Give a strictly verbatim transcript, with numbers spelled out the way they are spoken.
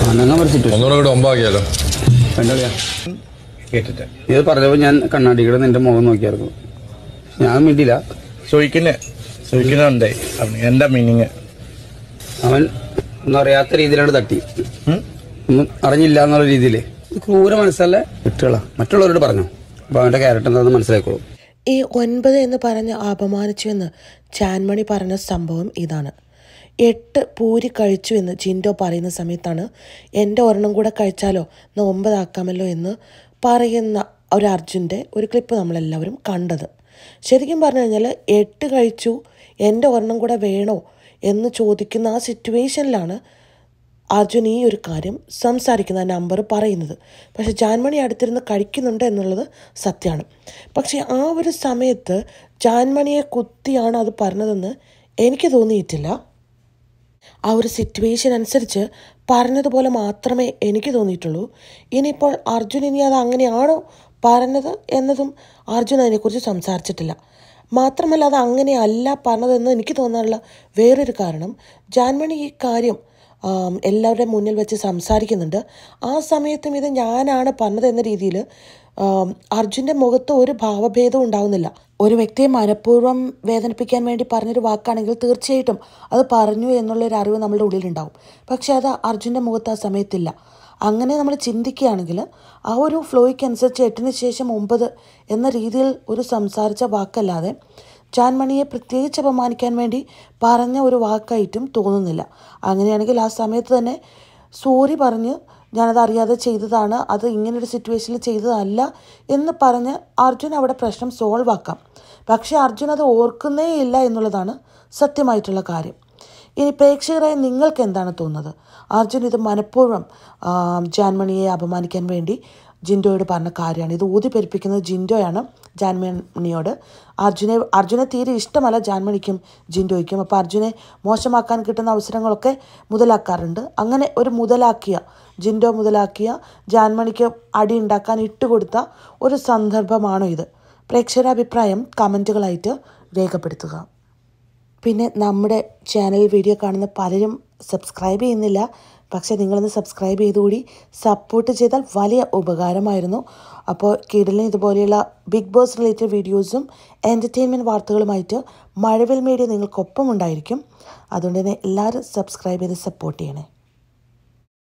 ഒന്നുകൂടെ ഒമ്പാക്കിയാലോ കേട്ടിട്ട് ഇത് പറഞ്ഞപ്പോൾ ഞാൻ കണ്ണാടിയുടെ നിന്റെ മുഖം നോക്കിയായിരുന്നു. ഞാൻ മിണ്ടില്ല. ചോദിക്കുന്നേ ചോദിക്കുന്നുണ്ടേ എന്താ മീനിങ്? അവൻ ഒന്നും അറിയാത്ത രീതിയിലാണ് തട്ടി, ഒന്നും അറിഞ്ഞില്ല എന്നുള്ള രീതിയിൽ. ക്രൂര മനസ്സല്ലേ വിട്ടുകളാ. മറ്റുള്ളവരോട് പറഞ്ഞു അപ്പൊ അവന്റെ ക്യാരക്ടർ എന്താണെന്ന് മനസ്സിലാക്കോളൂ. ഈ ഒൻപത് എന്ന് പറഞ്ഞ് അപമാനിച്ചു എന്ന് ചാൻമണി പറഞ്ഞ സംഭവം ഇതാണ്. എട്ട് പൂരി കഴിച്ചു എന്ന് ജിൻഡോ പറയുന്ന സമയത്താണ് എൻ്റെ ഒരെണ്ണം കൂടെ കഴിച്ചാലോ എന്നാൽ ഒമ്പതാക്കാമല്ലോ എന്ന് പറയുന്ന ഒരു അർജുൻ്റെ ഒരു ക്ലിപ്പ് നമ്മളെല്ലാവരും കണ്ടത്. ശരിക്കും പറഞ്ഞു കഴിഞ്ഞാൽ എട്ട് കഴിച്ചു എൻ്റെ ഒരെണ്ണം കൂടെ വേണോ എന്ന് ചോദിക്കുന്ന ആ സിറ്റുവേഷനിലാണ് അർജുൻ ഈ ഒരു കാര്യം സംസാരിക്കുന്ന ആ നമ്പർ പറയുന്നത്. പക്ഷെ ജാൻമണി അടുത്തിരുന്ന് കഴിക്കുന്നുണ്ട് എന്നുള്ളത് സത്യമാണ്. പക്ഷേ ആ ഒരു സമയത്ത് ജാൻമണിയെ കുത്തിയാണ് അത് പറഞ്ഞതെന്ന് എനിക്ക് തോന്നിയിട്ടില്ല. ആ ഒരു സിറ്റുവേഷൻ അനുസരിച്ച് പറഞ്ഞതുപോലെ മാത്രമേ എനിക്ക് തോന്നിയിട്ടുള്ളൂ. ഇനിയിപ്പോൾ അർജുൻ ഇനി അത് അങ്ങനെയാണോ പറഞ്ഞത് എന്നതും അർജുൻ അതിനെക്കുറിച്ച് സംസാരിച്ചിട്ടില്ല. മാത്രമല്ല അത് അങ്ങനെയല്ല പറഞ്ഞതെന്ന് എനിക്ക് തോന്നാനുള്ള വേറൊരു കാരണം, ജാൻമണി ഈ കാര്യം എല്ലാവരുടെയും മുന്നിൽ വെച്ച് സംസാരിക്കുന്നുണ്ട്. ആ സമയത്തും ഇത് ഞാനാണ് പറഞ്ഞത് എന്ന രീതിയിൽ അർജുൻ്റെ മുഖത്ത് ഒരു ഭാവഭേദവും ഉണ്ടാവുന്നില്ല. ഒരു വ്യക്തിയെ മനഃപൂർവ്വം വേദനിപ്പിക്കാൻ വേണ്ടി പറഞ്ഞൊരു വാക്കാണെങ്കിൽ തീർച്ചയായിട്ടും അത് പറഞ്ഞു എന്നുള്ളൊരു അറിവ് നമ്മളുടെ ഉള്ളിലുണ്ടാവും. പക്ഷെ അത് അർജുൻ്റെ മുഖത്ത് ആ സമയത്തില്ല. അങ്ങനെ നമ്മൾ ചിന്തിക്കുകയാണെങ്കിൽ ആ ഒരു ഫ്ലോയ്ക്കനുസരിച്ച് എട്ടിന് ശേഷം ഒമ്പത് എന്ന രീതിയിൽ ഒരു സംസാരിച്ച വാക്കല്ലാതെ ജാൻമണിയെ പ്രത്യേകിച്ച് അപമാനിക്കാൻ വേണ്ടി പറഞ്ഞ ഒരു വാക്കായിട്ടും തോന്നുന്നില്ല. അങ്ങനെയാണെങ്കിൽ ആ സമയത്ത് തന്നെ സോറി പറഞ്ഞ് ഞാനത് അറിയാതെ ചെയ്തതാണ്, അത് ഇങ്ങനൊരു സിറ്റുവേഷനിൽ ചെയ്തതല്ല എന്ന് പറഞ്ഞ് അർജുൻ അവിടെ പ്രശ്നം സോൾവ് ആക്കാം. പക്ഷേ അർജുൻ അത് ഓർക്കുന്നേ ഇല്ല എന്നുള്ളതാണ് സത്യമായിട്ടുള്ള കാര്യം. ഇനി പ്രേക്ഷകരായ നിങ്ങൾക്ക് എന്താണ് തോന്നുന്നത്? അർജുൻ ഇത് മനഃപൂർവ്വം ജാൻമണിയെ അപമാനിക്കാൻ വേണ്ടി ജിൻഡോയോട് പറഞ്ഞ കാര്യമാണ്. ഇത് ഊതിപ്പെരിപ്പിക്കുന്നത് ജിൻഡോയാണ് ജാൻമണിയോട്. അർജുനെ അർജുനെ തീരെ ഇഷ്ടമല്ല ജാൻമണിക്കും ജിൻഡോയ്ക്കും. അപ്പോൾ അർജുനെ മോശമാക്കാൻ കിട്ടുന്ന അവസരങ്ങളൊക്കെ മുതലാക്കാറുണ്ട്. അങ്ങനെ ഒരു മുതലാക്കിയ ജിൻഡോ മുതലാക്കിയ ജാൻമണിക്ക് അടി ഉണ്ടാക്കാൻ ഇട്ടുകൊടുത്ത ഒരു സന്ദർഭമാണോ ഇത്? പ്രേക്ഷകരുടെ അഭിപ്രായം കമൻറ്റുകളായിട്ട് രേഖപ്പെടുത്തുക. പിന്നെ നമ്മുടെ ചാനൽ വീഡിയോ കാണുന്ന പലരും സബ്സ്ക്രൈബ് ചെയ്യുന്നില്ല. പക്ഷേ നിങ്ങളൊന്ന് സബ്സ്ക്രൈബ് ചെയ്തുകൂടി സപ്പോർട്ട് ചെയ്താൽ വലിയ ഉപകാരമായിരുന്നു. അപ്പോൾ കിടലിന് ഇതുപോലെയുള്ള ബിഗ് ബോസ് റിലേറ്റഡ് വീഡിയോസും എൻ്റർടൈൻമെൻറ്റ് വാർത്തകളുമായിട്ട് മഴവിൽ മീഡിയ നിങ്ങൾക്കൊപ്പം ഉണ്ടായിരിക്കും. അതുകൊണ്ട് തന്നെ എല്ലാവരും സബ്സ്ക്രൈബ് ചെയ്ത് സപ്പോർട്ട് ചെയ്യണേ.